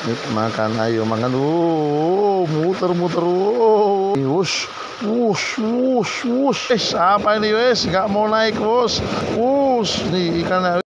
Yuk, makan, ayo makan. Muter-muter. Wush, wush, wush, wush. Apa ini wes? Gak mau naik bos. Wush, nih ikannya.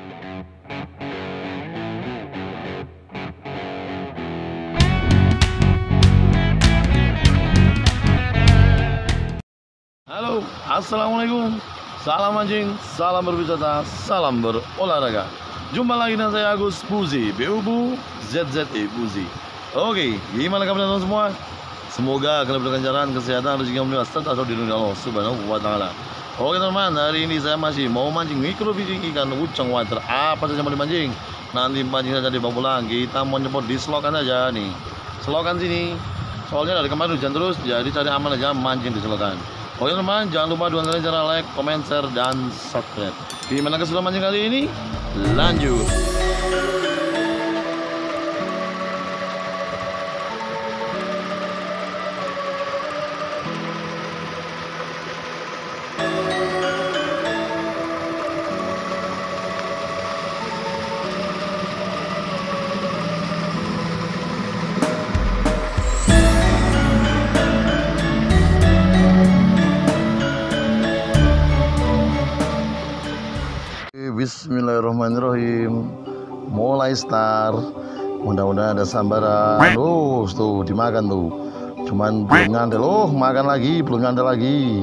Halo, assalamualaikum. Salam mancing, salam berwisata, salam berolahraga. Jumpa lagi dengan saya Agus Puzi, BUBU ZZE Puzi. Oke, gimana kabar teman-teman semua? Semoga kalian berkelancaran, kesehatan, rezeki yang mulia atau di dunia Allah Subhanahu wa Ta'ala. Oke teman-teman, hari ini saya masih mau mancing mikrofishing ikan uceng water. Apa saja mau dimancing? Nanti mancing saja di Babulang. Kita mau nyepot di selokan aja nih. Selokan sini. Soalnya dari kemarin hujan terus, jadi cari aman aja mancing di selokan. Oke teman-teman, jangan lupa dengan cara like, comment, share, dan subscribe. Gimana keseruan mancing kali ini? Lanjut. Bismillahirrahmanirrahim. Mulai start. Mudah-mudahan ada sambaran. Tuh dimakan tuh. Cuman belum nyantel. Makan lagi, belum nyantel lagi.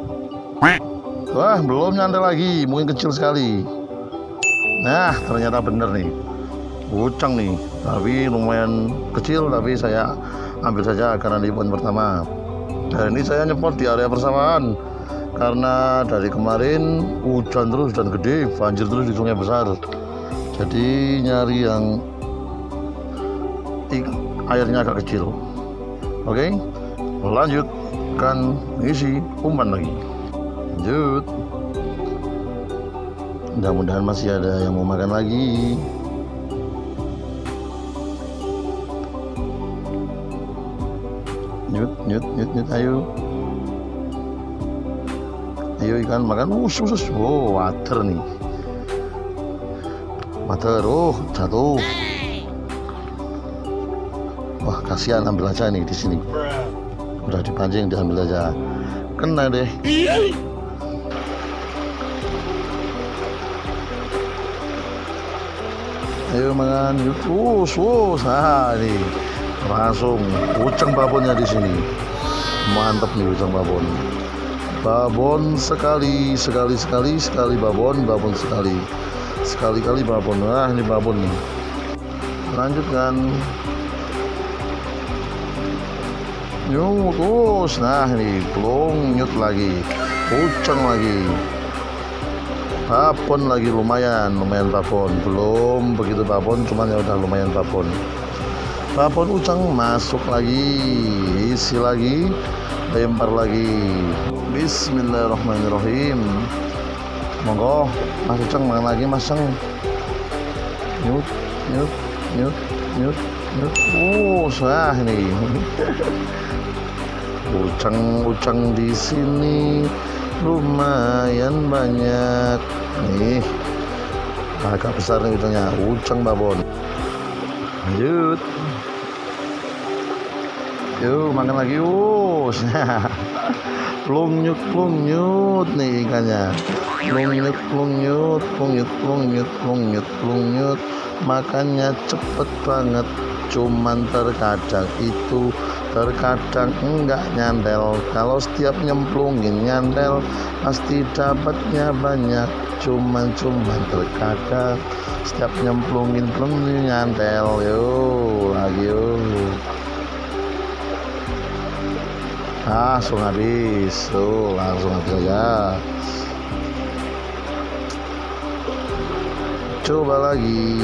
Wah, belum nyantel lagi. Mungkin kecil sekali. Nah, ternyata bener nih. Uceng nih. Tapi lumayan kecil, tapi saya ambil saja karena di poin pertama. Dan ini saya nyepot di area persawahan. Karena dari kemarin hujan terus dan gede, banjir terus di sungai besar. Jadi nyari yang airnya agak kecil. Oke, lanjutkan isi umpan lagi. Lanjut. Mudah-mudahan masih ada yang mau makan lagi. Nyut, ayo. Ayo ikan makan. Usus. Water nih. Water. Jatuh. Wah, kasihan, ambil aja nih di sini. Udah dipancing, diambil aja. Kena deh. Ayo makan. Usus. Nih. Langsung uceng babonnya di sini. Mantap nih uceng babon. Babon sekali babon sekali babon. Nah, ini babon nih. Lanjutkan. Nyut. Nah, ini belum nyut lagi. Uceng lagi. Babon lagi lumayan babon. Belum begitu babon, cuman ya udah lumayan babon. Babon uceng masuk lagi. Isi lagi. Lempar lagi. Bismillahirrahmanirrahim. Monggo Mas Uceng makan lagi Mas Ceng. Nyut. Sah ini. Uceng di sini lumayan banyak. Nih. Agak besar nih ucengnya. Uceng babon. Lanjut. Yuk makan lagi. Plung nyut nih ikannya. Plung nyut. Makannya cepet banget. Cuman terkadang enggak nyantel. Kalau setiap nyemplungin nyantel, pasti dapatnya banyak. Cuman terkadang setiap nyemplungin belum nyantel. Yuk. Langsung habis. Langsung habis aja. Coba lagi.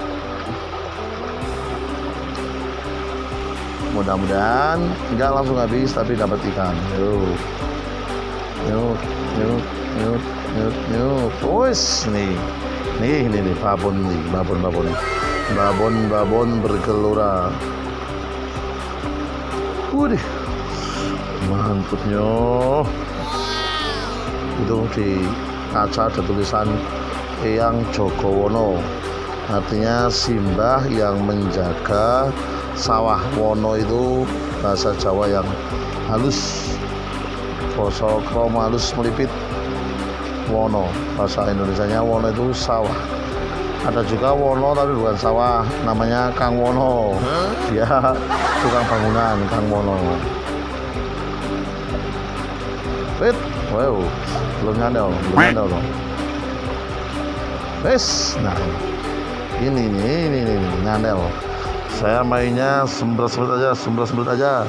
Mudah-mudahan enggak langsung habis, tapi dapat ikan. Nyut. Wes nih babon nih. Babon bergelora. Waduh. Mantapnya. Itu di kaca ada tulisan Eyang Jogowono. artinya simbah yang menjaga sawah. Wono itu bahasa Jawa yang halus, basa krama halus melipit. Wono, bahasa Indonesianya wono itu sawah. Ada juga Wono tapi bukan sawah, namanya Kang Wono. Dia tukang bangunan, Kang Wono. Wait, wow, belum nyadar loh. Wes, nah ini nyadar. Saya mainnya sembret aja.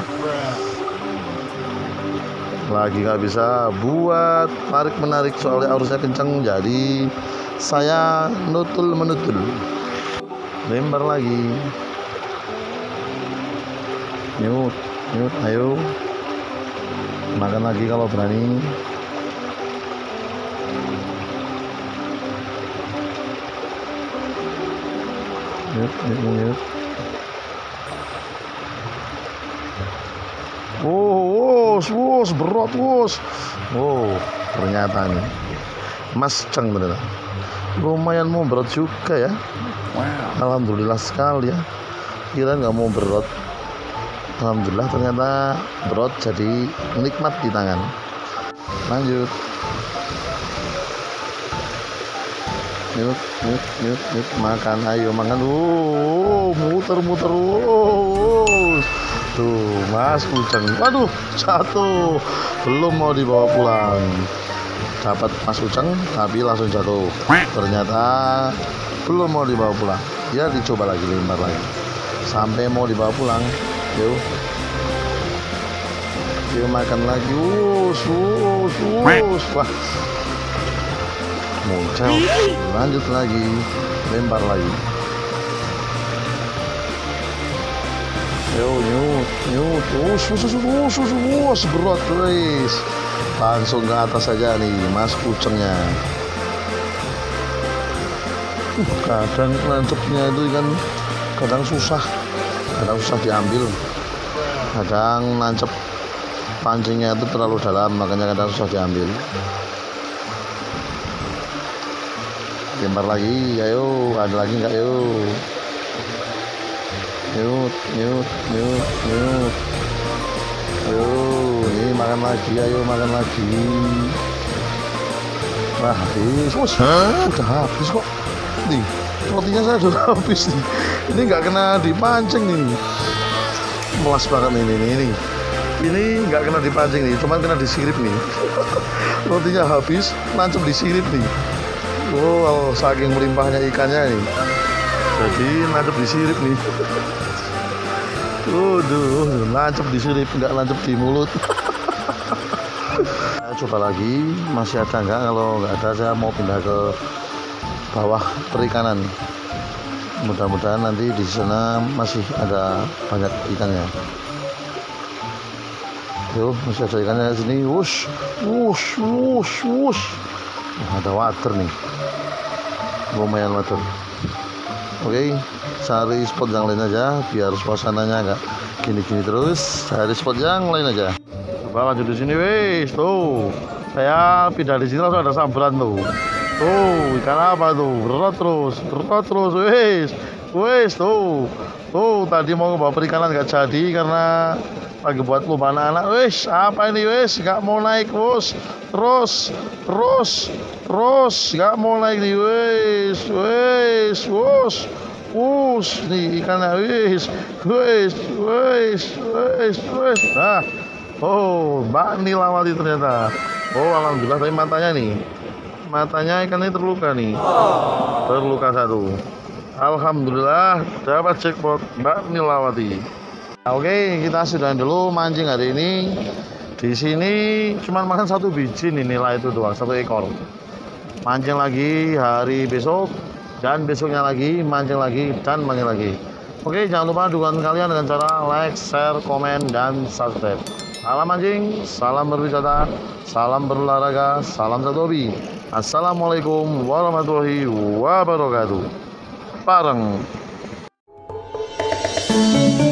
Lagi nggak bisa buat tarik menarik soalnya arusnya kenceng, jadi saya menutul, lempar lagi. Nyut, ayo makan lagi kalau berani. Nyut. Wos, berat wos. Ternyata nih Mas Ceng bener. Lumayan mau berat juga ya. Alhamdulillah sekali ya. Kira nggak mau berat. Alhamdulillah ternyata berat, jadi nikmat di tangan. Lanjut. Nyut, makan, ayo makan. Muter. Tuh, Mas Uceng. Waduh, jatuh. Belum mau dibawa pulang. Dapat Mas Uceng tapi langsung jatuh. Ternyata belum mau dibawa pulang. Ya dicoba lagi, lempar lagi. Sampai mau dibawa pulang. Yuk makan lagi. Wah. Muncul. Lanjut lagi. Lempar lagi. Nyut. Berat guys. Langsung ke atas saja nih Mas Ucengnya. Kadang nancepnya itu kan kadang susah diambil. Kadang nancep pancingnya itu terlalu dalam, makanya kadang susah diambil. Lempar lagi, ayo, ada lagi nggak? Nyut. Ayo, ini makan lagi, makan lagi. Wah, udah habis kok. Nih, rotinya saya sudah habis nih. Ini nggak kena dipancing nih. Melas banget ini. Ini nggak kena dipancing nih, cuman kena disirip nih. Rotinya habis, nancep disirip nih. Saking melimpahnya ikannya nih. Jadi nancep disirip nih. Nancep disirip, nggak nancep di mulut. Saya coba lagi, masih ada nggak? Kalau nggak ada, saya mau pindah ke bawah perikanan. Mudah-mudahan nanti di sana masih ada banyak ikannya. Masih ada ikannya di sini. Wush. Ada water nih. Lumayan water. Oke, cari spot yang lain aja biar suasananya nggak gini-gini terus. Cari spot yang lain aja. Coba lanjut di sini, wes. Tuh, saya pindah di sini langsung ada sambaran tuh. Ikan apa tuh? Berat terus, wes. Tuh, tadi mau bawa perikanan nggak jadi karena lagi buat lomba anak-anak. Wes, apa ini wes? Nggak mau naik, bos. Terus, nggak mau naik nih, wes. Nih ikannya, wes. Nah, Mbak Nilawati ternyata. Alhamdulillah, tapi matanya ikan ini terluka nih. Terluka satu. Alhamdulillah dapat jackpot Mbak Nilawati. Oke, kita sudahin dulu mancing hari ini. Di sini cuma makan satu biji nih, nilai itu doang, 1 ekor. Mancing lagi hari besok dan besoknya lagi mancing lagi dan mancing lagi. Oke, jangan lupa dukungan kalian dengan cara like, share, komen, dan subscribe. Salam mancing, salam berwisata, salam berolahraga, salam satu hobi. Assalamualaikum warahmatullahi wabarakatuh. Pareng.